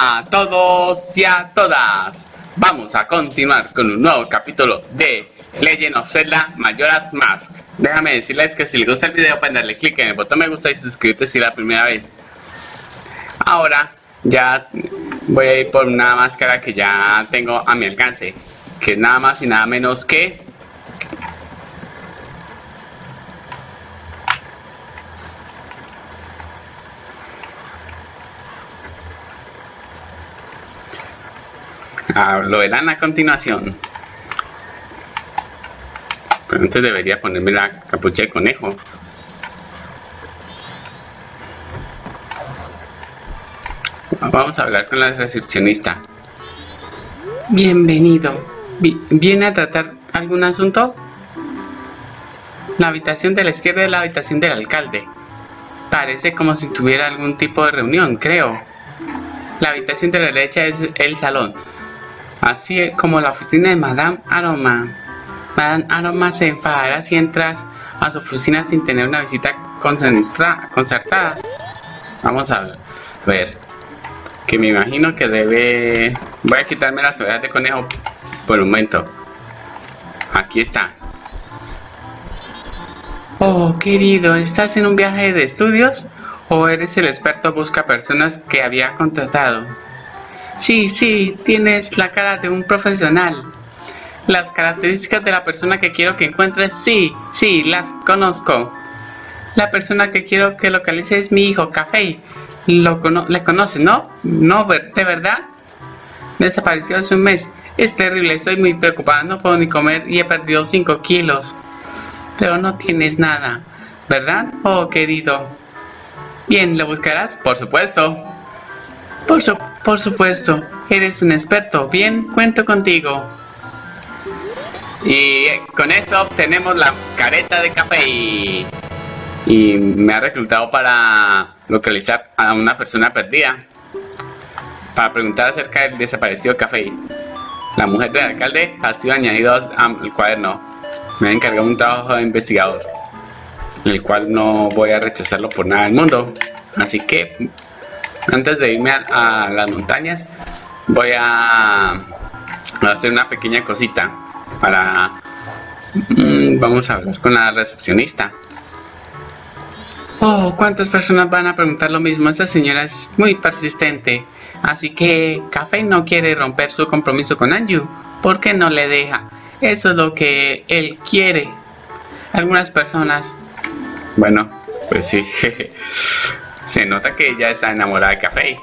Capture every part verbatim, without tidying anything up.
a todos y a todas. Vamos a continuar con un nuevo capítulo de Legend of Zelda Majora's Mask. Déjame decirles que si les gusta el video pueden darle click en el botón me gusta y suscribirte si es la primera vez. Ahora ya voy a ir por una máscara que ya tengo a mi alcance, que es nada más y nada menos que ah, lo verán a continuación. Pero antes debería ponerme la capucha de conejo. Vamos a hablar con la recepcionista. Bienvenido. ¿Viene a tratar algún asunto? La habitación de la izquierda es la habitación del alcalde. Parece como si tuviera algún tipo de reunión, creo. La habitación de la derecha es el salón, así como la oficina de Madame Aroma. Madame Aroma se enfadará si entras a su oficina sin tener una visita concertada. Vamos a ver. Que me imagino que debe... Voy a quitarme las orejas de conejo por un momento. Aquí está. Oh, querido, ¿estás en un viaje de estudios? ¿O eres el experto busca personas que había contratado? Sí, sí, tienes la cara de un profesional. Las características de la persona que quiero que encuentres, sí, sí, las conozco. La persona que quiero que localice es mi hijo, Café. Lo cono ¿Le conoces, no? No, ¿de verdad? Desapareció hace un mes. Es terrible, estoy muy preocupada, no puedo ni comer y he perdido cinco kilos. Pero no tienes nada, ¿verdad? Oh, querido. Bien, ¿lo buscarás? Por supuesto. Por, su por supuesto, eres un experto. Bien, cuento contigo. Y con eso obtenemos la careta de Café. Y me ha reclutado para localizar a una persona perdida, para preguntar acerca del desaparecido Café. La mujer del alcalde ha sido añadida al cuaderno. Me ha encargado un trabajo de investigador, el cual no voy a rechazarlo por nada del mundo. Así que antes de irme a, a las montañas voy a, a hacer una pequeña cosita para mmm, vamos a hablar con la recepcionista. Oh, ¿cuántas personas van a preguntar lo mismo? Esta señora es muy persistente. Así que Café no quiere romper su compromiso con Anju. ¿Por qué no le deja? Eso es lo que él quiere. Algunas personas... Bueno, pues sí. Se nota que ella está enamorada de Café.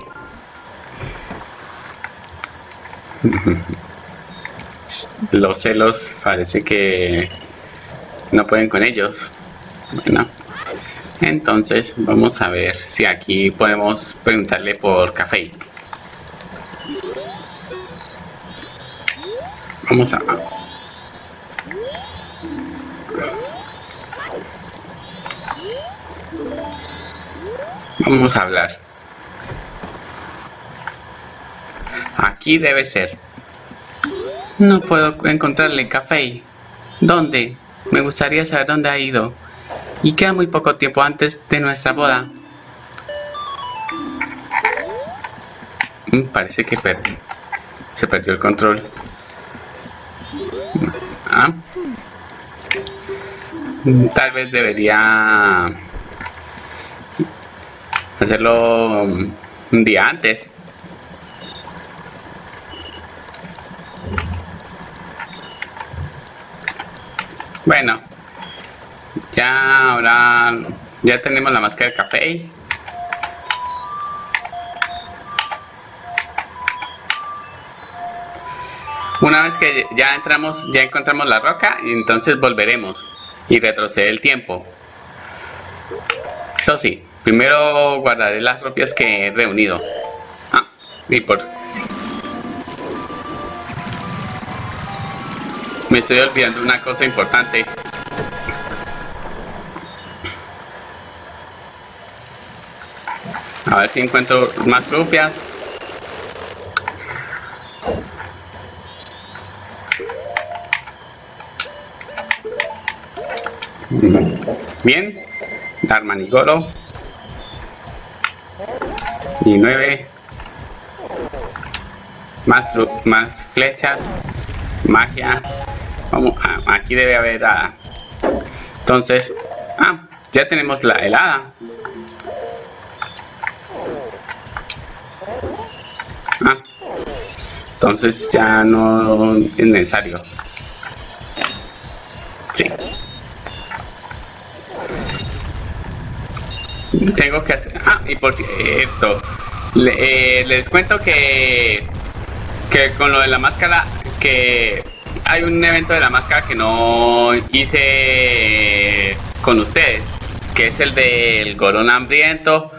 Los celos parece que no pueden con ellos. Bueno. Entonces vamos a ver si aquí podemos preguntarle por Café. Vamos a... Vamos a hablar. Aquí debe ser. No puedo encontrarle Café. ¿Dónde? Me gustaría saber dónde ha ido. Y queda muy poco tiempo antes de nuestra boda. Mm, parece que per se perdió el control. Ah. Tal vez debería hacerlo un día antes. Bueno. Ya ahora ya tenemos la máscara de Café. Una vez que ya entramos, ya encontramos la roca, y entonces volveremos y retroceder el tiempo. Eso sí, primero guardaré las ropias que he reunido. Ah, y por... Me estoy olvidando una cosa importante. A ver si encuentro más rupias. Bien. Darmanigoro. Y nueve. Más, más flechas. Magia. Vamos, ah, aquí debe haber hada. Entonces, ah, ya tenemos la helada. Ah, entonces ya no es necesario. Sí. Tengo que hacer... Ah, y por cierto, le, eh, les cuento que, que con lo de la máscara, que hay un evento de la máscara que no hice con ustedes, que es el del Gorón hambriento,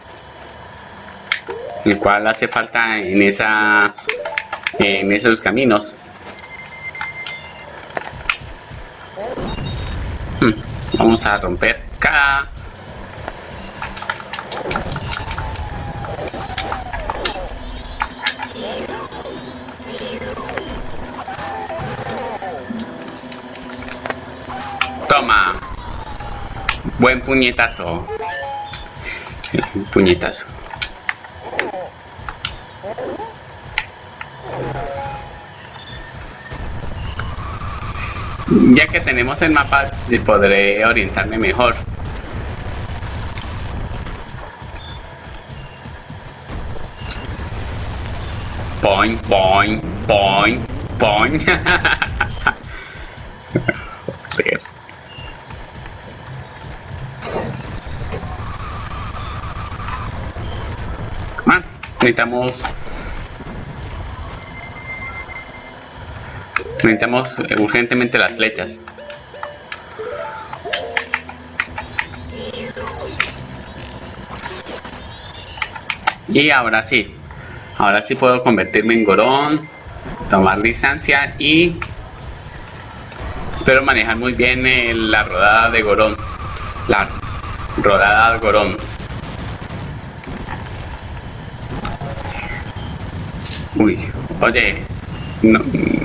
el cual hace falta en esa en esos caminos. Hmm, vamos a romper cada... Toma. Buen puñetazo. Puñetazo. Ya que tenemos el mapa, podré orientarme mejor. Point, point, point, point. Joder. Ah, necesitamos... Necesitamos urgentemente las flechas. Y ahora sí. Ahora sí puedo convertirme en Gorón, tomar distancia y espero manejar muy bien el, la rodada de Gorón. La rodada de Gorón. Uy, oye, no.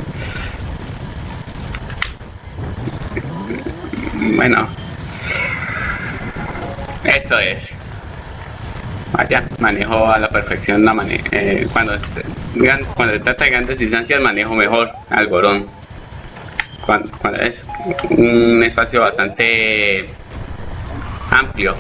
Bueno, eso es. Vaya, manejo a la perfección la mane eh, cuando, este, gran, cuando se trata de grandes distancias manejo mejor al Gorón. Cuando, cuando es un espacio bastante amplio.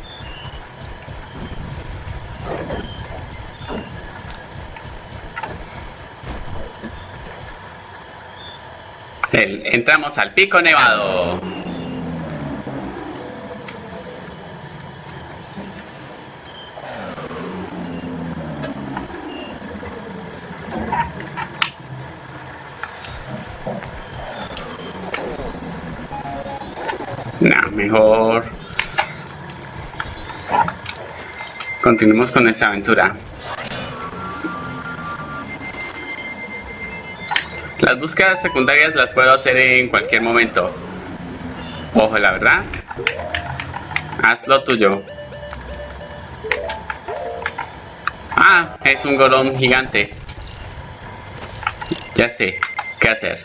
El, entramos al Pico Nevado. Nah, mejor continuemos con esta aventura. Las búsquedas secundarias las puedo hacer en cualquier momento. Ojo, la verdad. Haz lo tuyo. Ah, es un Gorón gigante. Ya sé qué hacer.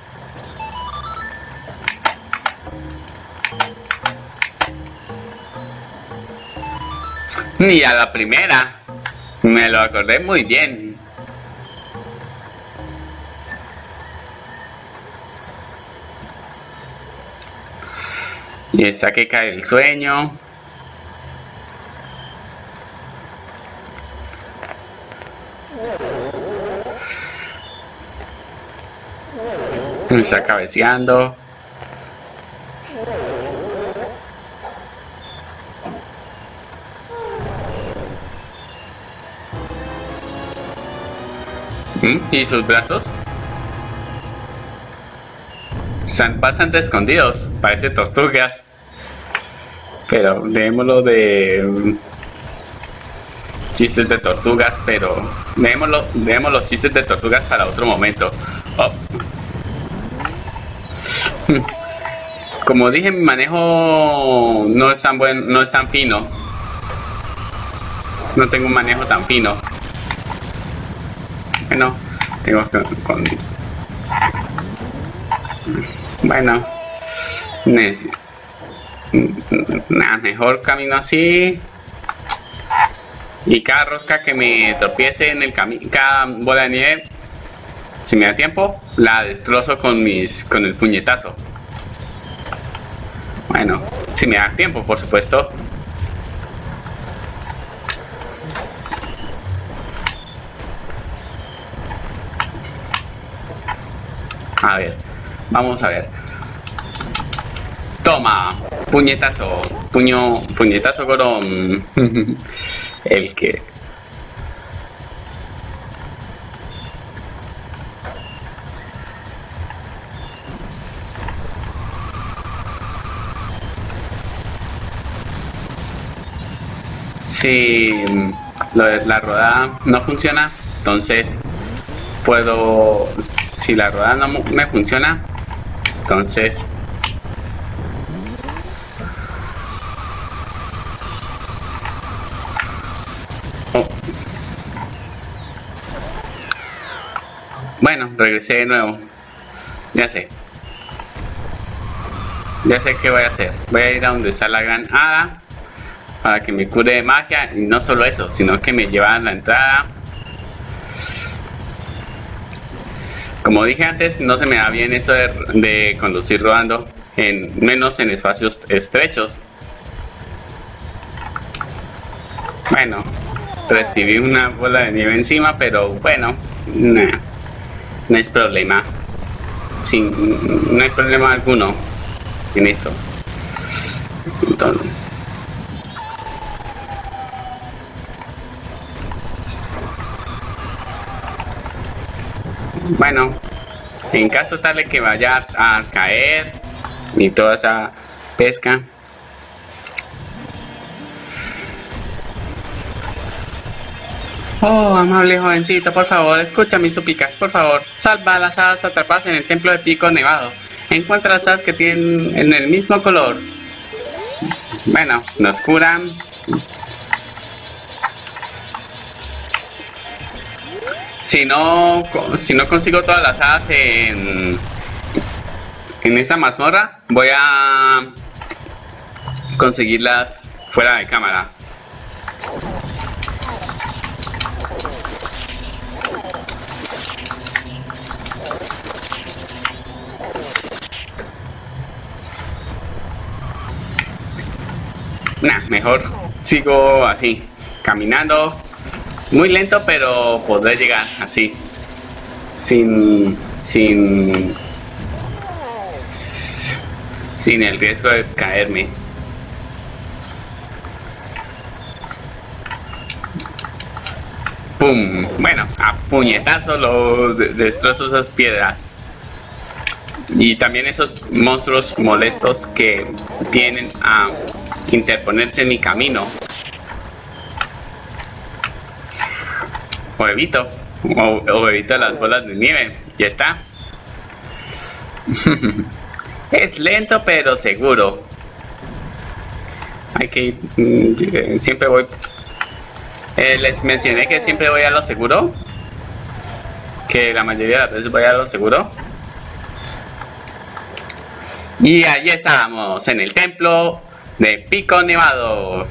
Ni a la primera. Me lo acordé muy bien. Y está que cae el sueño. Me está cabeceando. ¿Y sus brazos? Están bastante escondidos, parece tortugas. Pero dejémoslo de um, chistes de tortugas, pero dejémoslo, dejemos los chistes de tortugas para otro momento. Oh. Como dije, mi manejo no es tan buen, no es tan fino. No tengo un manejo tan fino. Bueno, tengo que con, bueno, necesito, nada, mejor camino así. Y cada rosca que me tropiece en el camino, cada bola de nieve, Si me da tiempo, la destrozo con mis con el puñetazo. Bueno, si me da tiempo, por supuesto. A ver, vamos a ver. Toma, puñetazo, puño, puñetazo Gorón. El que... Si lo de la rodada no funciona, entonces puedo... Si la rodada no me funciona, entonces... Oh. Bueno, regresé de nuevo. Ya sé. Ya sé qué voy a hacer. Voy a ir a donde está la gran hada para que me cure de magia. Y no solo eso, sino que me lleva a la entrada. Como dije antes, no se me da bien eso de, de conducir rodando, en, menos en espacios estrechos. Bueno, recibí una bola de nieve encima, pero bueno, nah, no es problema. Sin, no hay problema alguno en eso. Entonces, bueno, en caso tal de que vaya a caer y toda esa pesca, oh, amable jovencito, por favor, escucha mis súplicas, por favor. Salva a las hadas atrapadas en el templo de Pico Nevado. Encuentra las hadas que tienen en el mismo color. Bueno, nos curan. Si no, si no consigo todas las hadas en, en esa mazmorra, voy a conseguirlas fuera de cámara. Nah, mejor sigo así, caminando, muy lento, pero podré llegar así, sin, sin, sin el riesgo de caerme. ¡Pum! Bueno, a puñetazo lo destrozo esas piedras. Y también esos monstruos molestos que vienen a interponerse en mi camino. O evito, o, o evito las bolas de nieve. Ya está. Es lento pero seguro. Hay que ir, siempre voy. Eh, les mencioné que siempre voy a lo seguro. Que la mayoría de las veces voy a lo seguro. Y allí estamos, en el templo de Pico Nevado.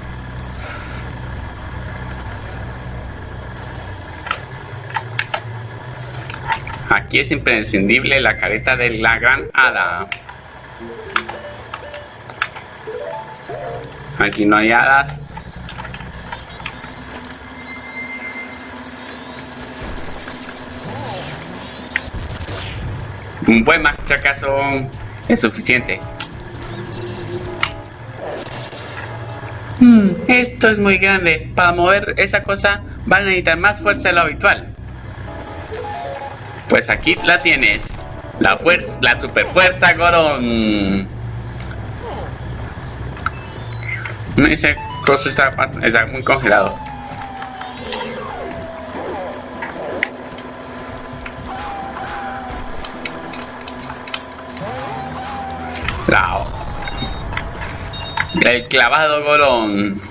Aquí es imprescindible la careta de la gran hada. Aquí no hay hadas. Un buen machacazo es suficiente. Hmm, esto es muy grande. Para mover esa cosa van a necesitar más fuerza de lo habitual. Pues aquí la tienes. La fuerza, la super fuerza Gorón. Ese coso está, está muy congelado. Bravo. El clavado Gorón.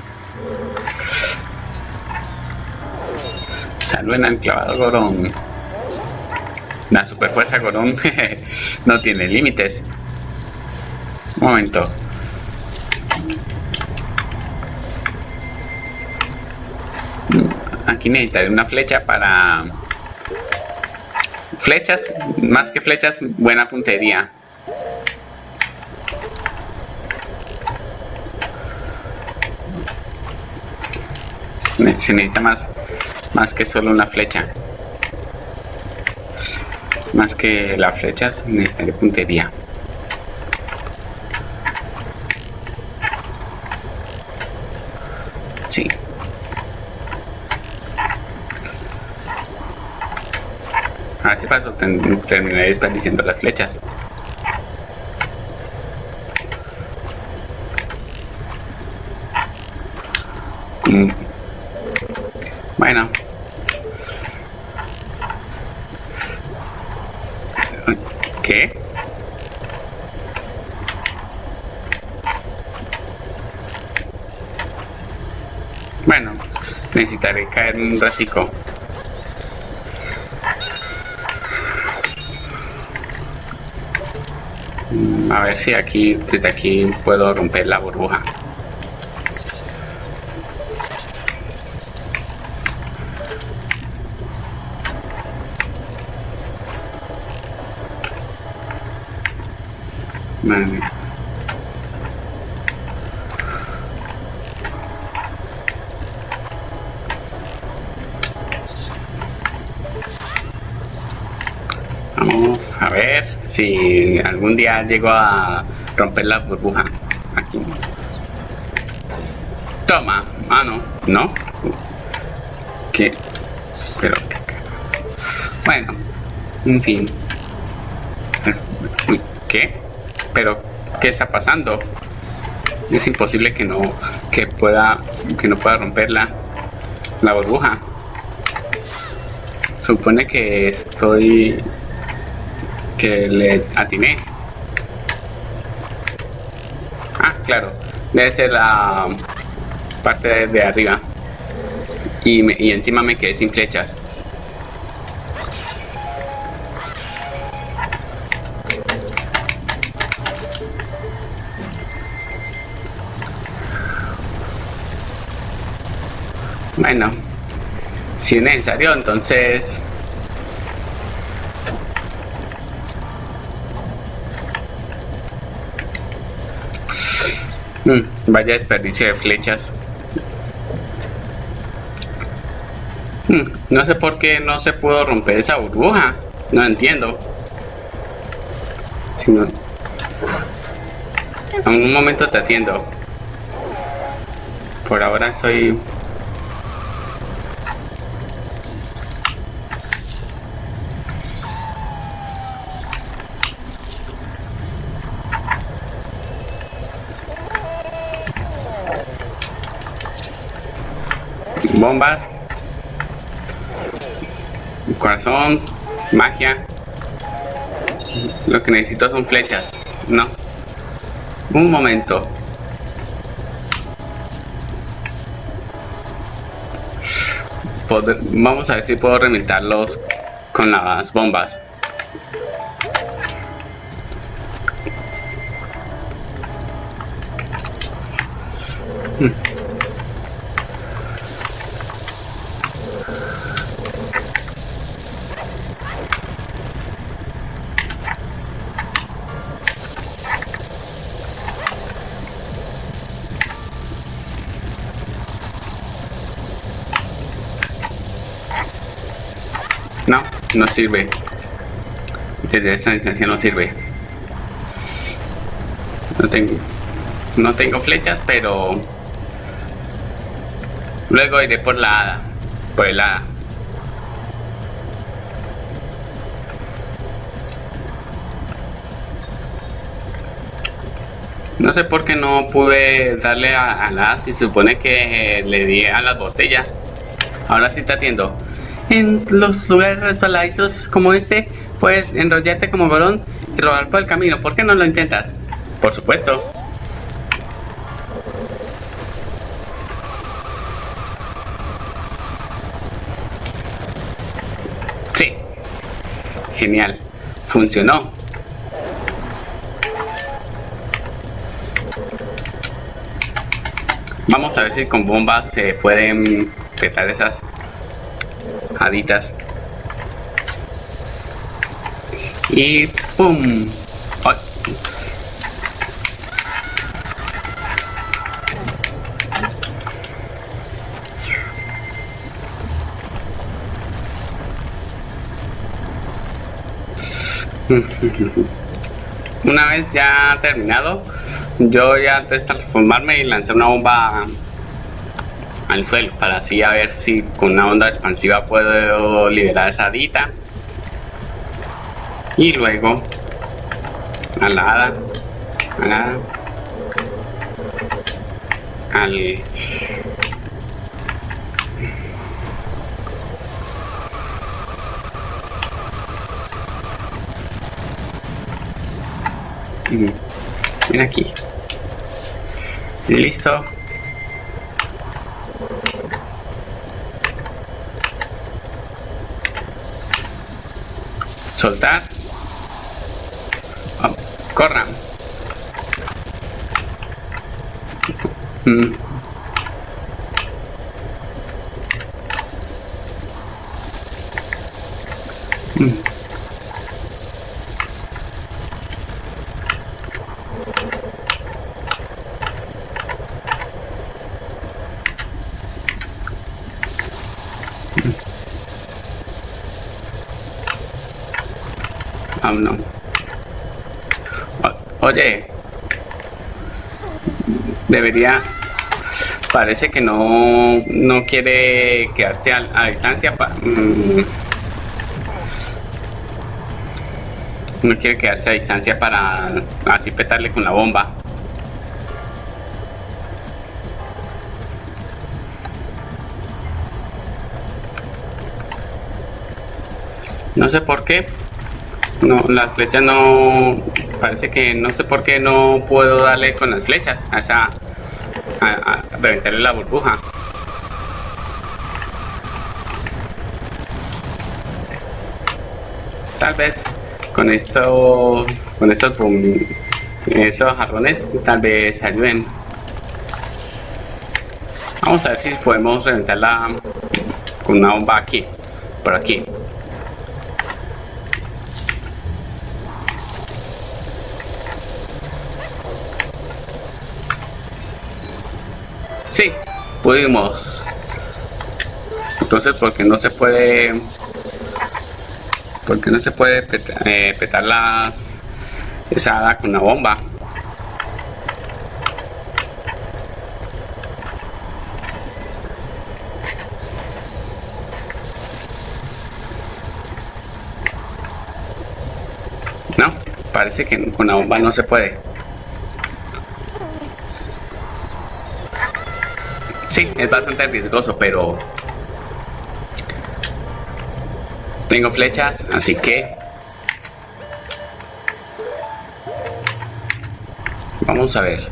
Saluden al clavado Gorón. La super fuerza Gorón no tiene límites. Un momento. Aquí necesitaré una flecha para Flechas, más que flechas, buena puntería. Se necesita más, más que solo una flecha. Más que las flechas, necesitaré puntería. Sí. A ver si paso terminaré desperdiciando las flechas. Mm. Bueno. ¿Qué? Bueno, necesitaré caer un ratico. A ver si aquí, desde aquí puedo romper la burbuja. Vale. Vamos a ver si algún día llego a romper la burbuja. Aquí. Toma. Ah, no. ¿No? ¿Qué? Pero... Bueno. En fin. ¿Qué? Pero... ¿qué está pasando? Es imposible que no... Que pueda... Que no pueda romper la... La burbuja. Supone que estoy... Que le atiné. Ah, claro. Debe ser la parte de, de arriba. Y, me, y encima me quedé sin flechas. Bueno, si es necesario, entonces... Mm, vaya desperdicio de flechas. Mm, no sé por qué no se pudo romper esa burbuja. No entiendo. Si no... En un momento te atiendo. Por ahora soy... Bombas, corazón, magia. Lo que necesito son flechas. No. Un momento. Poder, vamos a ver si puedo reventarlos con las bombas. Hmm. No, no sirve. Desde esta distancia no sirve. No tengo, no tengo flechas, pero luego iré por la hada, por el hada. No sé por qué no pude darle a, a la hada, si se supone que le di a las botellas. Ahora sí te atiendo. En los lugares resbaladizos como este, puedes enrollarte como varón y rodar por el camino. ¿Por qué no lo intentas? Por supuesto. Sí. Genial. Funcionó. Vamos a ver si con bombas se pueden petar esas haditas. Y ¡pum! ¡Ay! Una vez ya terminado, yo ya antes de transformarme y lanzar una bomba al suelo para así a ver si con una onda expansiva puedo liberar esa hadita y luego a la hada, a la hada, al ven aquí, listo. Soltar. Oh, corran. Mm. Mm. Oh, no. O oye, debería, parece que no no quiere quedarse a, a distancia pa, mm, no quiere quedarse a distancia para así petarle con la bomba. No sé por qué. No, las flechas no, parece que no sé por qué no puedo darle con las flechas a esa, a, a reventarle la burbuja. Tal vez con esto, con estos boom, esos jarrones tal vez ayuden. Vamos a ver si podemos reventarla con una bomba aquí, por aquí. Sí, pudimos. Entonces, ¿por qué no se puede? ¿Por qué no se puede peta, eh, petar las esa hada con una bomba? No, parece que con la bomba no se puede. Sí, es bastante riesgoso, pero tengo flechas, así que vamos a ver.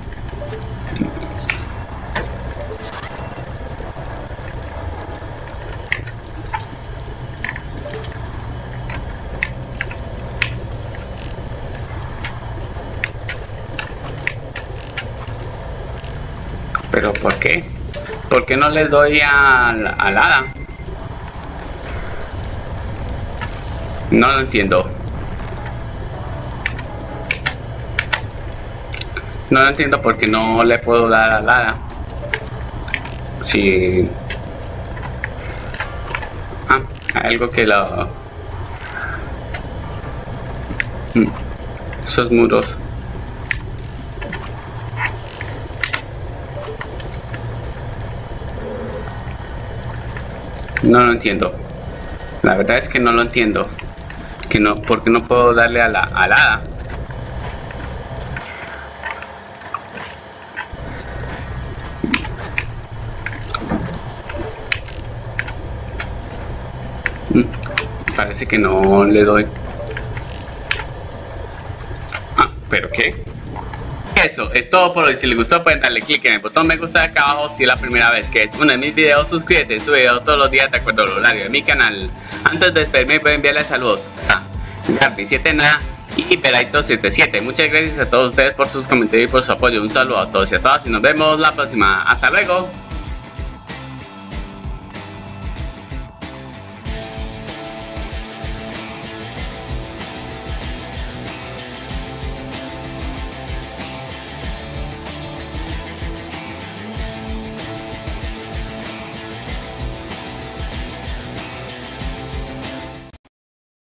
¿Pero por qué? ¿Por qué no le doy al, al hada? No lo entiendo. No lo entiendo porque no le puedo dar al hada. Si... Ah, algo que lo... Esos muros. No lo entiendo. La verdad es que no lo entiendo. Que no, porque no puedo darle a la, a la hada. Parece que no le doy. Ah, ¿pero qué? Eso es todo por hoy. Si les gustó pueden darle click en el botón me gusta de acá abajo. Si es la primera vez que es uno de mis videos, suscríbete, subo video todos los días de acuerdo al horario de mi canal. Antes de despedirme voy a enviarles saludos a Garby siete na y Peraito setenta y siete. Muchas gracias a todos ustedes por sus comentarios y por su apoyo. Un saludo a todos y a todas y nos vemos la próxima. Hasta luego.